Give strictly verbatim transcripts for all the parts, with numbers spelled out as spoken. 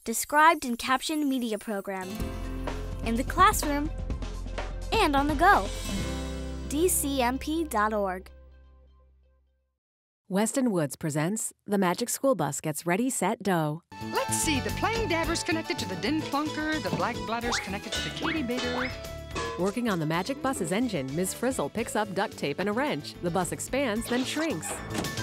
described and captioned media program. In the classroom and on the go. D C M P dot org. Weston Woods presents The Magic School Bus Gets Ready, Set, Dough. Let's see, the plain dabber's connected to the din plunker, the black bladder's connected to the Katy baiter. Working on the Magic Bus's engine, Miz Frizzle picks up duct tape and a wrench. The bus expands, then shrinks.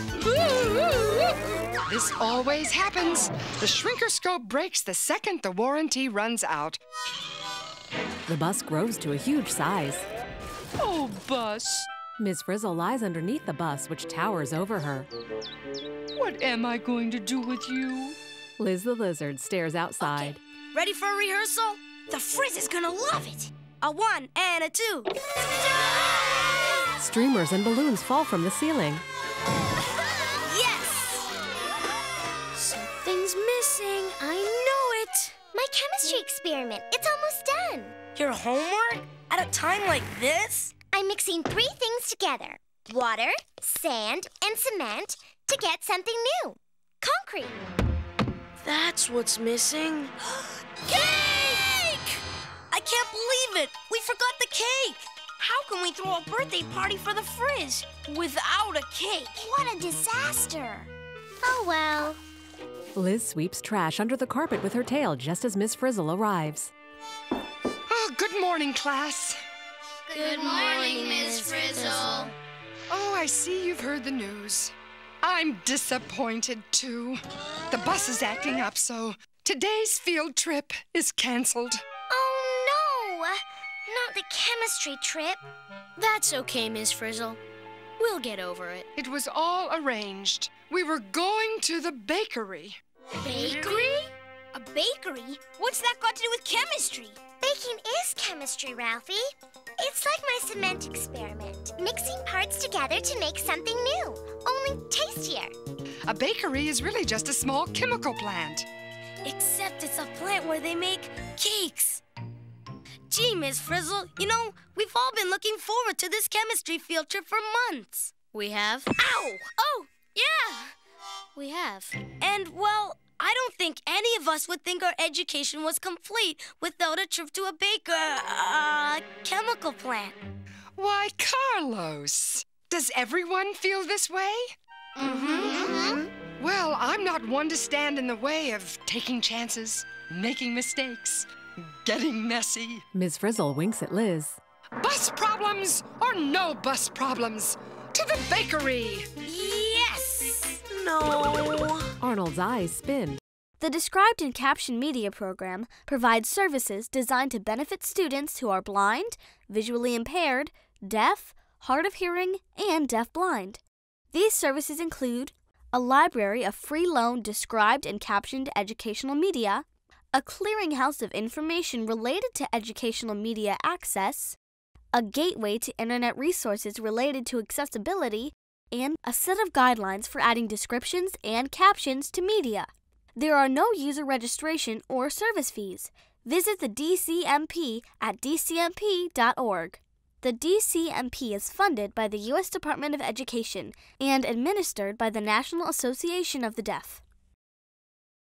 This always happens. The shrinker scope breaks the second the warranty runs out. The bus grows to a huge size. Oh, bus. Miz Frizzle lies underneath the bus, which towers over her. What am I going to do with you? Liz the lizard stares outside. Okay. Ready for a rehearsal? The Frizz is gonna love it. A one and a two. Streamers and balloons fall from the ceiling. Yes! Something's missing. I know it. My chemistry experiment. It's almost done. Your homework? At a time like this? I'm mixing three things together. Water, sand, and cement to get something new. Concrete. That's what's missing. Cake! I can't believe it. We forgot the cake. How can we throw a birthday party for the Frizz without a cake? What a disaster. Oh, well. Liz sweeps trash under the carpet with her tail just as Miss Frizzle arrives. Oh, good morning, class. Good morning, Miss Frizzle. Oh, I see you've heard the news. I'm disappointed, too. The bus is acting up, so today's field trip is canceled. Oh, no! Not the chemistry trip. That's okay, Miss Frizzle. We'll get over it. It was all arranged. We were going to the bakery. Bakery? A bakery? What's that got to do with chemistry? Baking is chemistry, Ralphie. It's like my cement experiment. Mixing parts together to make something new, only tastier. A bakery is really just a small chemical plant. Except it's a plant where they make cakes. Gee, Miss Frizzle, you know, we've all been looking forward to this chemistry field trip for months. We have? Ow! Oh, yeah, we have. And, well, I don't think any of us would think our education was complete without a trip to a baker, uh, chemical plant. Why, Carlos, does everyone feel this way? Mm-hmm. Well, I'm not one to stand in the way of taking chances, making mistakes, getting messy. Miz Frizzle winks at Liz. Bus problems or no bus problems? To the bakery! Yes! No! Arnold's eyes spin. The Described and Captioned Media program provides services designed to benefit students who are blind, visually impaired, deaf, hard of hearing, and deafblind. These services include a library of free loan described and captioned educational media, a clearinghouse of information related to educational media access, a gateway to internet resources related to accessibility, and a set of guidelines for adding descriptions and captions to media. There are no user registration or service fees. Visit the D C M P at D C M P dot org. The D C M P is funded by the U S Department of Education and administered by the National Association of the Deaf.